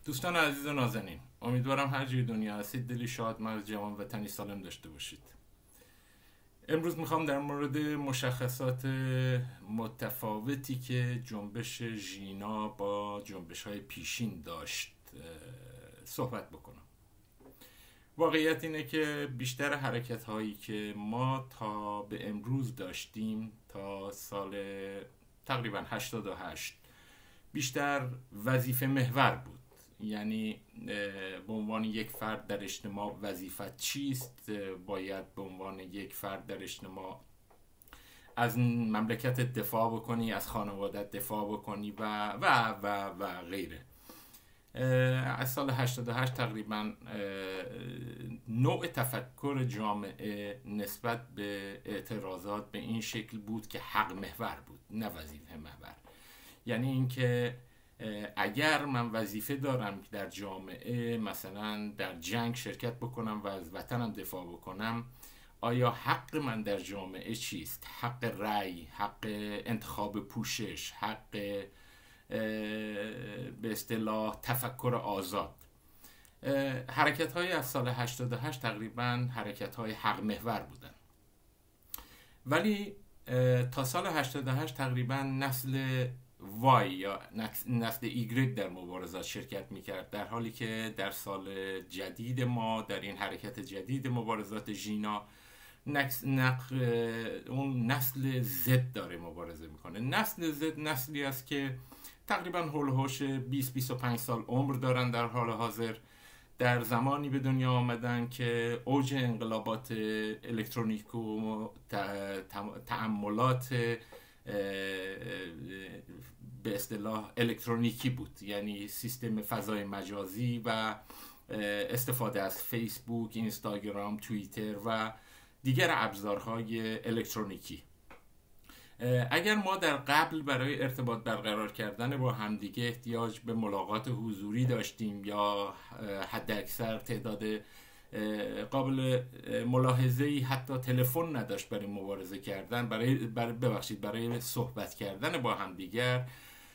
دوستان عزیز و نازنین، امیدوارم هر جای دنیا هستید دلی شاد، مغز جوان و تنی سالم داشته باشید. امروز میخوام در مورد مشخصات متفاوتی که جنبش ژینا با جنبش های پیشین داشت صحبت بکنم. واقعیت اینه که بیشتر حرکت هایی که ما تا به امروز داشتیم، تا سال تقریبا 88، بیشتر وظیفه محور بود. یعنی به عنوان یک فرد در اجتماع وظیفت چیست؟ باید به عنوان یک فرد در اجتماع از مملکت دفاع بکنی، از خانوادت دفاع بکنی و غیره. از سال 88 تقریبا نوع تفکر جامعه نسبت به اعتراضات به این شکل بود که حق محور بود، نه وظیفه محور. یعنی اینکه اگر من وظیفه دارم که در جامعه مثلا در جنگ شرکت بکنم و از وطنم دفاع بکنم، آیا حق من در جامعه چیست؟ حق رأی، حق انتخاب پوشش، حق به اصطلاح تفکر آزاد. حرکت های از سال 88 تقریبا حرکت های حق محور بودن، ولی تا سال 88 تقریبا نسل وای یا نسل ایگرگ در مبارزات شرکت میکرد، در حالی که در سال جدید ما در این حرکت جدید مبارزات ژینا اون نسل زد داره مبارزه میکنه. نسل زد نسلی است که تقریبا هولوش 20-25 سال عمر دارن در حال حاضر، در زمانی به دنیا آمدن که اوج انقلابات الکترونیک و تعاملات به اصطلاح الکترونیکی بود. یعنی سیستم فضای مجازی و استفاده از فیسبوک، اینستاگرام، توییتر و دیگر ابزارهای الکترونیکی. اگر ما در قبل برای ارتباط برقرار کردن با همدیگه احتیاج به ملاقات حضوری داشتیم یا حد اکثر تعداد قابل ملاحظه‌ای حتی تلفن نداشت برای مبارزه کردن، برای صحبت کردن با همدیگر،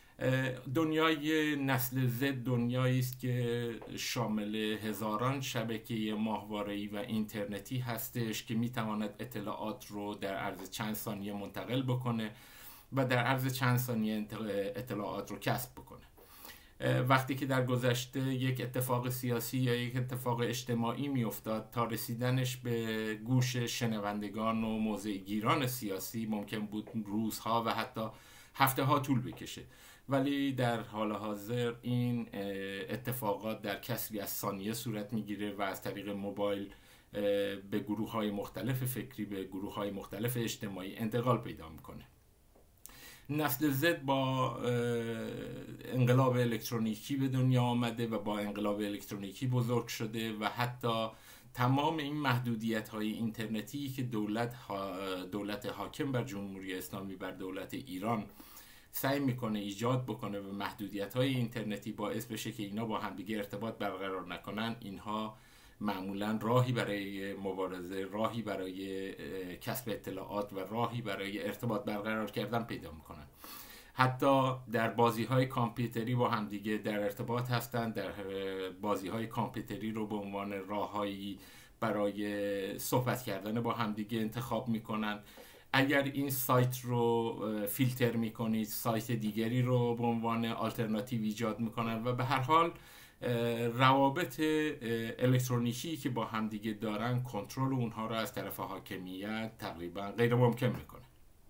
دنیای نسل زد دنیایی است که شامل هزاران شبکه ماهواره‌ای و اینترنتی هستش که میتواند اطلاعات رو در عرض چند ثانیه منتقل بکنه و در عرض چند ثانیه اطلاعات رو کسب بکنه. وقتی که در گذشته یک اتفاق سیاسی یا یک اتفاق اجتماعی میافتاد، تا رسیدنش به گوش شنوندگان و موضع‌گیران سیاسی ممکن بود روزها و حتی هفته ها طول بکشه، ولی در حال حاضر این اتفاقات در کسری از ثانیه صورت میگیره و از طریق موبایل به گروه های مختلف فکری، به گروه های مختلف اجتماعی انتقال پیدا میکنه. نسل زد با انقلاب الکترونیکی به دنیا آمده و با انقلاب الکترونیکی بزرگ شده و حتی تمام این محدودیت های اینترنتی که دولت حاکم بر جمهوری اسلامی، بر دولت ایران سعی میکنه ایجاد بکنه و محدودیت های اینترنتی باعث بشه که اینا با همدیگه ارتباط برقرار نکنن، اینها معمولا راهی برای مبارزه، راهی برای کسب اطلاعات و راهی برای ارتباط برقرار کردن پیدا میکنن. حتی در بازی های کامپیوتری با همدیگه در ارتباط هستن، در بازی های کامپیوتری رو به عنوان راههایی برای صحبت کردن با همدیگه انتخاب میکنن. اگر این سایت رو فیلتر میکنید، سایت دیگری رو به عنوان آلترناتیو ایجاد میکنن و به هر حال روابط الکترونیکی که با همدیگه دارن کنترل اونها رو از طرف حاکمیت تقریبا غیر ممکن میکنه.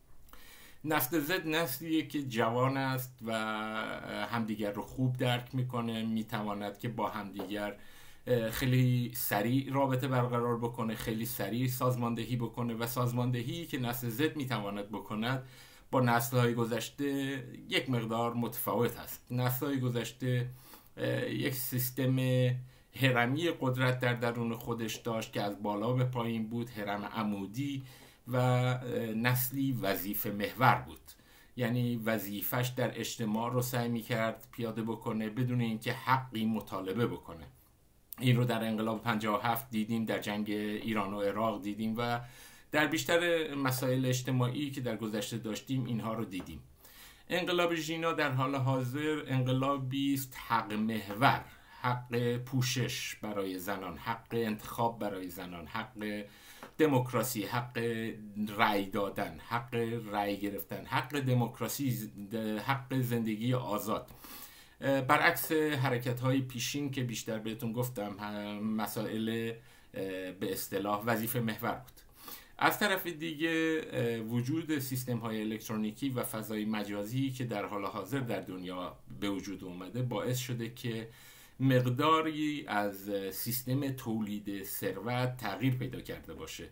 نسل زد نسلیه که جوان است و همدیگر رو خوب درک میکنه، میتواند که با همدیگر خیلی سریع رابطه برقرار بکنه، خیلی سریع سازماندهی بکنه و سازماندهی که نسل زد میتواند بکند با نسل‌های گذشته یک مقدار متفاوت هست. نسل‌های گذشته یک سیستم هرمی قدرت در درون خودش داشت که از بالا به پایین بود، هرم عمودی، و نسلی وظیفه محور بود. یعنی وظیفش در اجتماع رو سعی می‌کرد پیاده بکنه بدون اینکه حقی مطالبه بکنه. این رو در انقلاب 57 دیدیم، در جنگ ایران و عراق دیدیم و در بیشتر مسائل اجتماعی که در گذشته داشتیم اینها رو دیدیم. انقلاب ژینا در حال حاضر انقلابی است حق محور، حق پوشش برای زنان، حق انتخاب برای زنان، حق دموکراسی، حق رأی دادن، حق رأی گرفتن، حق دموکراسی، حق زندگی آزاد. برعکس حرکت‌های پیشین که بیشتر بهتون گفتم مسائل به اصطلاح وظیفه محور بود. از طرف دیگه وجود سیستم‌های الکترونیکی و فضای مجازی که در حال حاضر در دنیا به وجود اومده باعث شده که مقداری از سیستم تولید ثروت تغییر پیدا کرده باشه.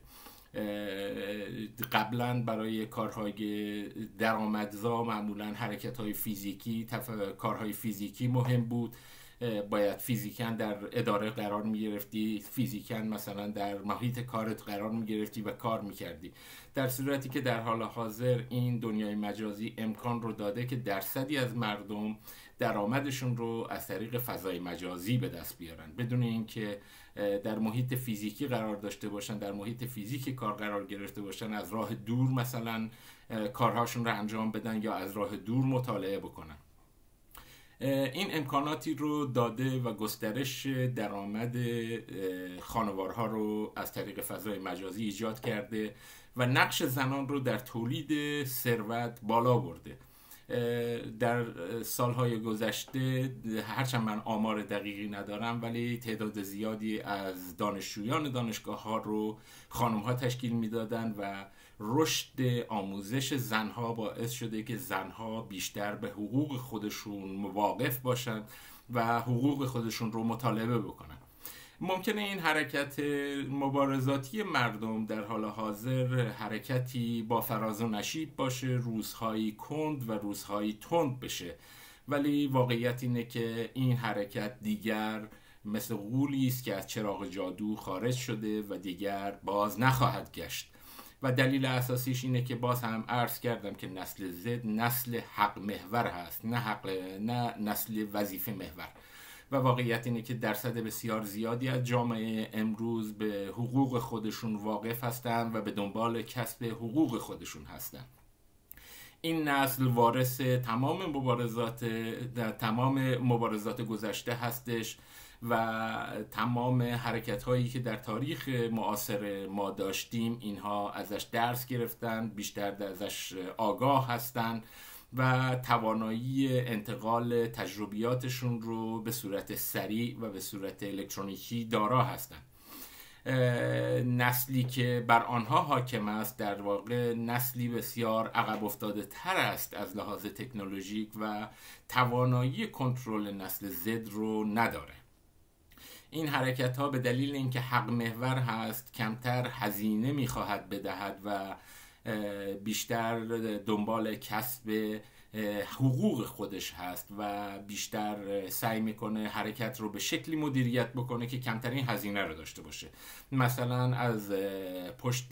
قبلا برای کارهای درآمدزا معمولا حرکت‌های فیزیکی، کارهای فیزیکی مهم بود. باید فیزیکن در اداره قرار میگرفتی، فیزیکن مثلا در محیط کارت قرار میگرفتی و کار میکردی. در صورتی که در حال حاضر این دنیای مجازی امکان رو داده که درصدی از مردم درآمدشون رو از طریق فضای مجازی به دست بیارن، بدون اینکه در محیط فیزیکی قرار داشته باشن، در محیط فیزیکی کار قرار گرفته باشن، از راه دور مثلا کارهاشون رو انجام بدن یا از راه دور مطالعه بکنن. این امکاناتی رو داده و گسترش درآمد خانوارها رو از طریق فضای مجازی ایجاد کرده و نقش زنان رو در تولید ثروت بالا برده. در سالهای گذشته، هرچند من آمار دقیقی ندارم، ولی تعداد زیادی از دانشجویان دانشگاه ها رو خانم ها تشکیل میدادن و رشد آموزش زنها باعث شده که زنها بیشتر به حقوق خودشون واقف باشن و حقوق خودشون رو مطالبه بکنن. ممکنه این حرکت مبارزاتی مردم در حال حاضر حرکتی با فراز و نشیب باشه، روزهایی کند و روزهایی تند بشه، ولی واقعیت اینه که این حرکت دیگر مثل غولی است که از چراغ جادو خارج شده و دیگر باز نخواهد گشت. و دلیل اساسیش اینه که باز هم عرض کردم که نسل زد نسل حق محور هست، نه نسل وظیفه محور. و واقعیت اینه که درصد بسیار زیادی از جامعه امروز به حقوق خودشون واقف هستن و به دنبال کسب حقوق خودشون هستن. این نسل وارث تمام مبارزات گذشته هستش و تمام حرکت هایی که در تاریخ معاصر ما داشتیم اینها ازش درس گرفتن، بیشتر ازش آگاه هستن و توانایی انتقال تجربیاتشون رو به صورت سریع و به صورت الکترونیکی دارا هستن. نسلی که بر آنها حاکم است در واقع نسلی بسیار عقب افتاده تر است از لحاظ تکنولوژیک و توانایی کنترل نسل زد رو نداره. این حرکت ها به دلیل اینکه حق محور هست کمتر هزینه میخواهد بدهد و بیشتر دنبال کسب حقوق خودش هست و بیشتر سعی میکنه حرکت رو به شکلی مدیریت بکنه که کمترین هزینه رو داشته باشه. مثلا از پشت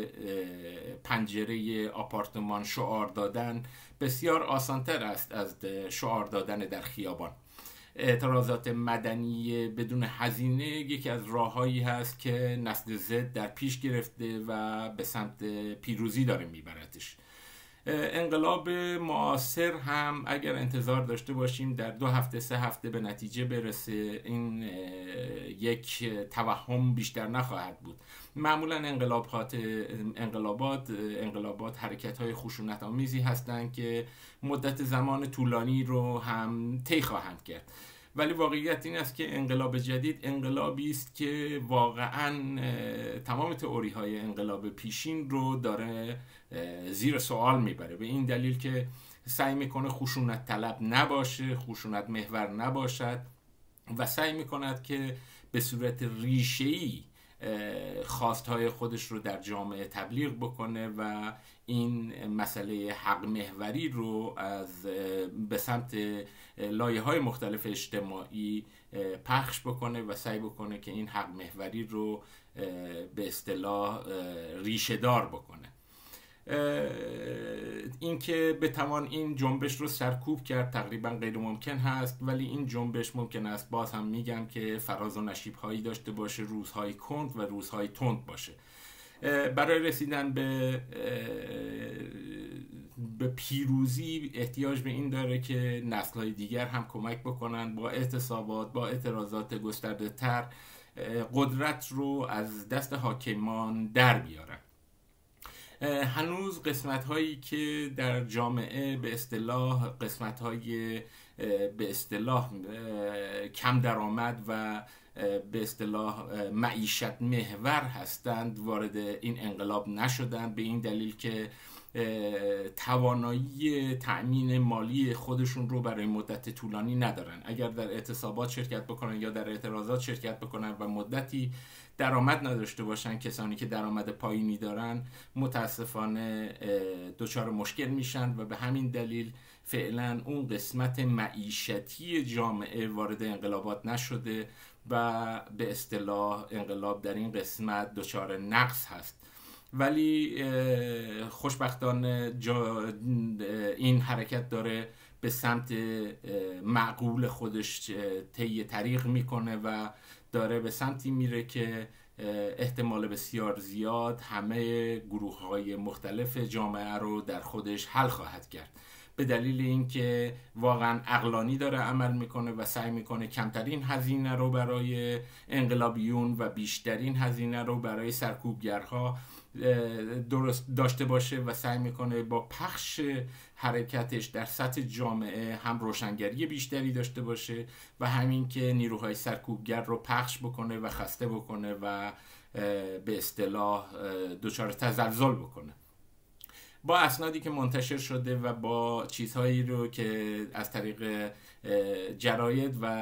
پنجره آپارتمان شعار دادن بسیار آسانتر است از شعار دادن در خیابان. اعتراضات مدنی بدون هزینه یکی از راههایی هست که نسل زد در پیش گرفته و به سمت پیروزی داره میبردش. انقلاب معاصر هم اگر انتظار داشته باشیم در 2 هفته 3 هفته به نتیجه برسه، این یک توهم بیشتر نخواهد بود. معمولا انقلابات حرکت‌های خشونت آمیزی هستند که مدت زمان طولانی رو هم طی خواهند کرد. ولی واقعیت این است که انقلاب جدید انقلابی است که واقعا تمام تئوری‌های انقلاب پیشین رو داره زیر سوال میبره، به این دلیل که سعی میکنه خشونت طلب نباشه، خشونت محور نباشد و سعی میکند که به صورت ریشه‌ای خواستهای خودش رو در جامعه تبلیغ بکنه و این مسئله حق محوری رو به سمت لایه‌های مختلف اجتماعی پخش بکنه و سعی بکنه که این حق محوری رو به اصطلاح ریشه دار بکنه. این که بتوان این جنبش رو سرکوب کرد تقریبا غیر ممکن هست، ولی این جنبش ممکن است، باز هم میگم، که فراز و نشیب هایی داشته باشه، روزهای کند و روزهای تند باشه. برای رسیدن به پیروزی احتیاج به این داره که نسل‌های دیگر هم کمک بکنن با اعتصابات، با اعتراضات گسترده تر قدرت رو از دست حاکمان در بیارن. هنوز قسمت هایی که در جامعه به اصطلاح قسمت های به اصطلاح کم درآمد و به اصطلاح معیشت محور هستند وارد این انقلاب نشدند، به این دلیل که توانایی تأمین مالی خودشون رو برای مدت طولانی ندارن. اگر در اعتصابات شرکت بکنن یا در اعتراضات شرکت بکنن و مدتی درآمد نداشته باشن، کسانی که درآمد پایینی دارن متاسفانه دچار مشکل میشن و به همین دلیل فعلا اون قسمت معیشتی جامعه وارد انقلابات نشده و به اصطلاح انقلاب در این قسمت دچار نقص هست. ولی خوشبختانه این حرکت داره به سمت معقول خودش طی طریق میکنه و داره به سمتی میره که احتمال بسیار زیاد همه گروه‌های مختلف جامعه رو در خودش حل خواهد کرد، به دلیل اینکه واقعا عقلانی داره عمل میکنه و سعی میکنه کمترین هزینه رو برای انقلابیون و بیشترین هزینه رو برای سرکوبگرها درست داشته باشه و سعی میکنه با پخش حرکتش در سطح جامعه هم روشنگری بیشتری داشته باشه و همین که نیروهای سرکوبگر رو پخش بکنه و خسته بکنه و به اصطلاح دچار تزلزل بکنه. با اسنادی که منتشر شده و با چیزهایی رو که از طریق جراید و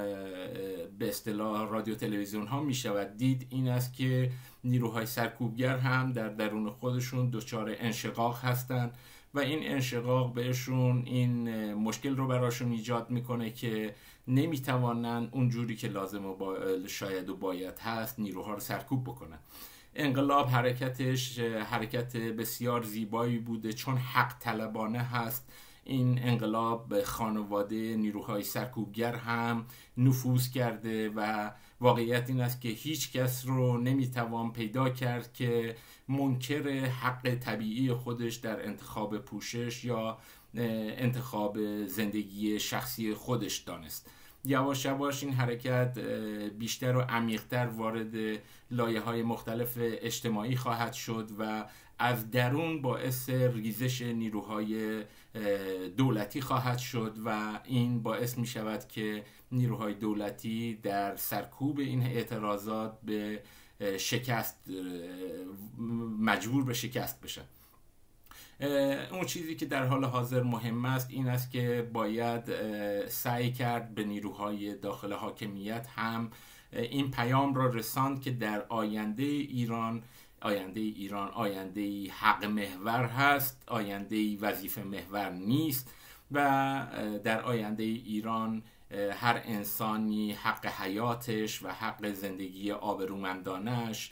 به اصطلاح رادیو تلویزیون ها می شود دید، این است که نیروهای سرکوبگر هم در درون خودشون دچار انشقاق هستند و این انشقاق بهشون این مشکل رو براشون ایجاد میکنه که نمیتوانن اونجوری که لازم و شاید و باید هست نیروها رو سرکوب بکنن. انقلاب حرکتش حرکت بسیار زیبایی بوده چون حق طلبانه هست. این انقلاب به خانواده نیروهای سرکوبگر هم نفوذ کرده و واقعیت این است که هیچ کس رو نمیتوان پیدا کرد که منکر حق طبیعی خودش در انتخاب پوشش یا انتخاب زندگی شخصی خودش دانست. یواش یواش این حرکت بیشتر و عمیق‌تر وارد لایه‌های مختلف اجتماعی خواهد شد و از درون باعث ریزش نیروهای دولتی خواهد شد و این باعث می شود که نیروهای دولتی در سرکوب این اعتراضات به شکست مجبور به شکست بشن. اون چیزی که در حال حاضر مهم است این است که باید سعی کرد به نیروهای داخل حاکمیت هم این پیام را رساند که در آینده ایران آینده حق محور هست، آینده وظیفه محور نیست و در آینده ایران هر انسانی حق حیاتش و حق زندگی آبرومندانش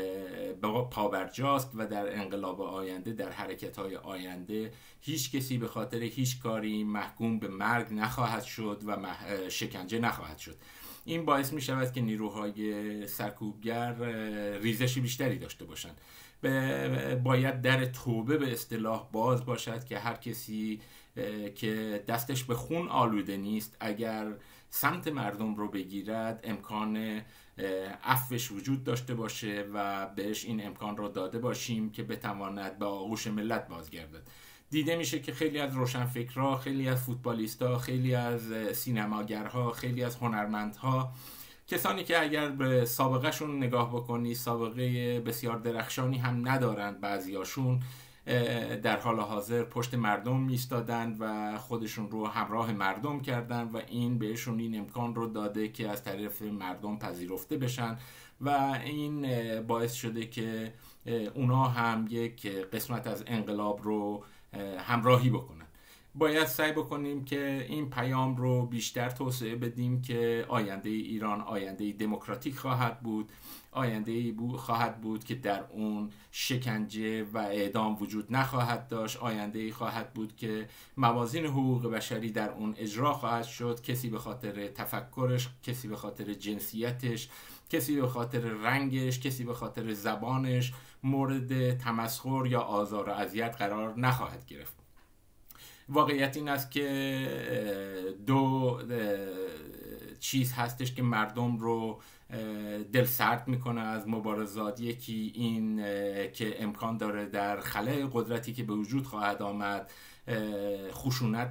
پابرجاست و در انقلاب آینده، در حرکت‌های آینده هیچ کسی به خاطر هیچ کاری محکوم به مرگ نخواهد شد و شکنجه نخواهد شد. این باعث می شود که نیروهای سرکوبگر ریزشی بیشتری داشته باشند. باید در توبه به اصطلاح باز باشد که هر کسی که دستش به خون آلوده نیست اگر سمت مردم رو بگیرد امکان عفوش وجود داشته باشه و بهش این امکان رو داده باشیم که بتواند به آغوش ملت بازگردد. دیده میشه که خیلی از روشنفکرها، خیلی از فوتبالیستها، خیلی از سینماگرها، خیلی از هنرمندها، کسانی که اگر به سابقه شون نگاه بکنی سابقه بسیار درخشانی هم ندارند، بعضیاشون در حال حاضر پشت مردم میستادن و خودشون رو همراه مردم کردن و این بهشون این امکان رو داده که از طرف مردم پذیرفته بشن و این باعث شده که اونا هم یک قسمت از انقلاب رو همراهی بکنن. باید سعی بکنیم که این پیام رو بیشتر توسعه بدیم که آینده ایران آینده دموکراتیک خواهد بود، آینده خواهد بود که در اون شکنجه و اعدام وجود نخواهد داشت، آینده خواهد بود که موازین حقوق بشری در اون اجرا خواهد شد، کسی به خاطر تفکرش، کسی به خاطر جنسیتش، کسی به خاطر رنگش، کسی به خاطر زبانش مورد تمسخر یا آزار و اذیت قرار نخواهد گرفت. واقعیت این است که دو چیز هستش که مردم رو دل سرد میکنه از مبارزات. یکی این که امکان داره در خلأ قدرتی که به وجود خواهد آمد خشونت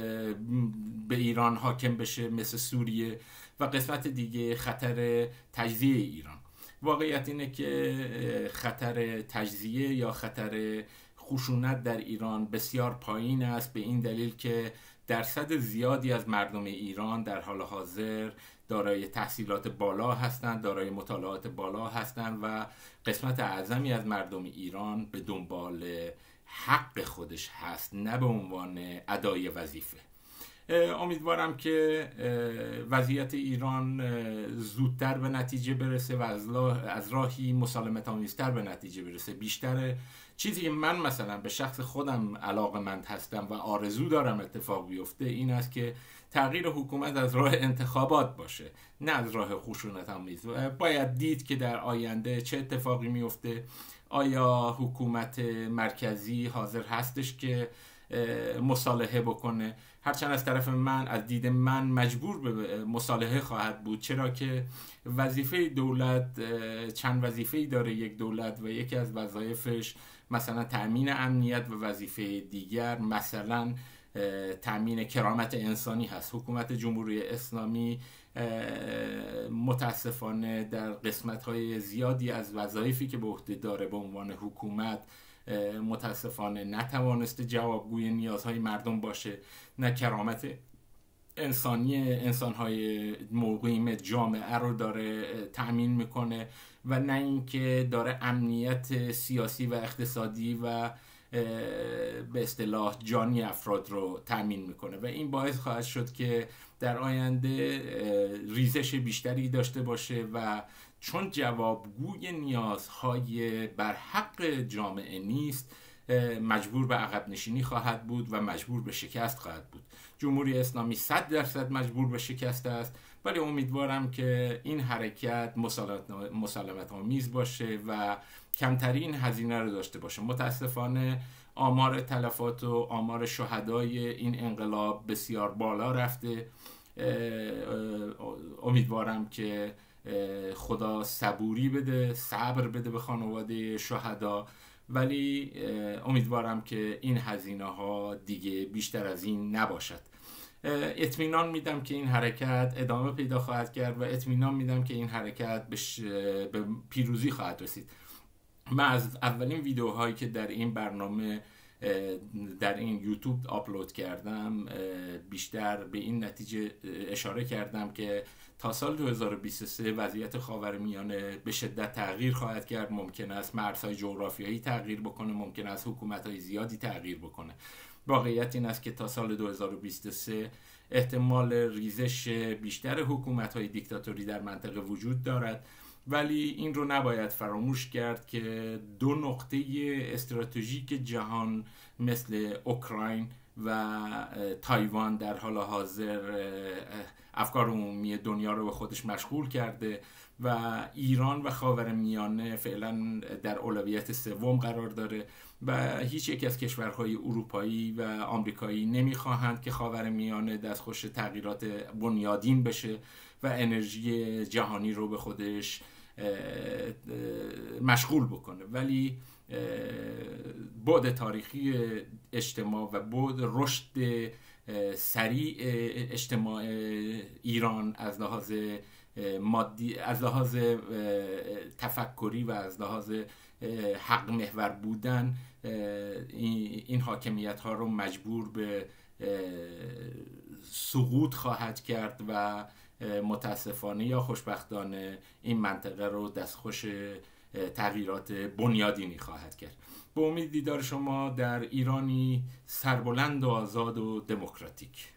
به ایران حاکم بشه مثل سوریه، و قسمت دیگه خطر تجزیه ایران. واقعیت اینه که خطر تجزیه یا خطر خشونت در ایران بسیار پایین است، به این دلیل که درصد زیادی از مردم ایران در حال حاضر دارای تحصیلات بالا هستند، دارای مطالعات بالا هستند و قسمت اعظمی از مردم ایران به دنبال حق خودش هست، نه به عنوان ادای وظیفه. امیدوارم که وضعیت ایران زودتر به نتیجه برسه و از راهی مسالمت آمیزتر به نتیجه برسه. بیشتر چیزی که من مثلا به شخص خودم علاقه‌مند هستم و آرزو دارم اتفاق بیفته این است که تغییر حکومت از راه انتخابات باشه، نه از راه خشونت آمیز. باید دید که در آینده چه اتفاقی میفته. آیا حکومت مرکزی حاضر هستش که مصالحه بکنه؟ هرچند از طرف من، از دید من، مجبور به مصالحه خواهد بود، چرا که وظیفه دولت چند وظیفه‌ای داره یک دولت و یکی از وظایفش مثلا تأمین امنیت و وظیفه دیگر مثلا تأمین کرامت انسانی هست. حکومت جمهوری اسلامی متاسفانه در قسمت‌های زیادی از وظایفی که به عهده داره به عنوان حکومت متاسفانه نتوانسته جوابگوی نیازهای مردم باشه، نه کرامت انسانی انسانهای مقیم جامعه رو داره تأمین میکنه و نه اینکه داره امنیت سیاسی و اقتصادی و به اصطلاح جانی افراد رو تأمین میکنه و این باعث خواهد شد که در آینده ریزش بیشتری داشته باشه و چون جوابگوی نیازهای بر حق جامعه نیست مجبور به عقب نشینی خواهد بود و مجبور به شکست خواهد بود. جمهوری اسلامی 100% مجبور به شکست است، ولی امیدوارم که این حرکت مسالمت آمیز باشه و کمترین هزینه رو داشته باشه. متاسفانه آمار تلفات و آمار شهدای این انقلاب بسیار بالا رفته. امیدوارم که خدا صبوری بده، صبر بده به خانواده شهدا، ولی امیدوارم که این هزینه ها دیگه بیشتر از این نباشد. اطمینان میدم که این حرکت ادامه پیدا خواهد کرد و اطمینان میدم که این حرکت به پیروزی خواهد رسید. من از اولین ویدیوهایی که در این برنامه در این یوتیوب آپلود کردم بیشتر به این نتیجه اشاره کردم که تا سال 2023 وضعیت خاورمیانه به شدت تغییر خواهد کرد. ممکن است مرزهای جغرافیایی تغییر بکنه، ممکن است حکومت‌های زیادی تغییر بکنه. واقعیت این است که تا سال 2023 احتمال ریزش بیشتر حکومت‌های دیکتاتوری در منطقه وجود دارد، ولی این رو نباید فراموش کرد که دو نقطه استراتژیک جهان مثل اوکراین و تایوان در حال حاضر افکار عمومی دنیا رو به خودش مشغول کرده و ایران و خاورمیانه فعلا در اولویت سوم قرار داره و هیچ یک از کشورهای اروپایی و آمریکایی نمیخواهند که خاورمیانه دستخوش تغییرات بنیادین بشه و انرژی جهانی رو به خودش مشغول بکنه. ولی بعد تاریخی اجتماع و بعد رشد سریع اجتماع ایران از لحاظ مادی، از لحاظ تفکری و از لحاظ حق محور بودن این حاکمیت ها رو مجبور به سقوط خواهد کرد و متاسفانه یا خوشبختانه این منطقه رو دستخوش تغییرات بنیادینی خواهد کرد. به امید دیدار شما در ایرانی سربلند و آزاد و دموکراتیک.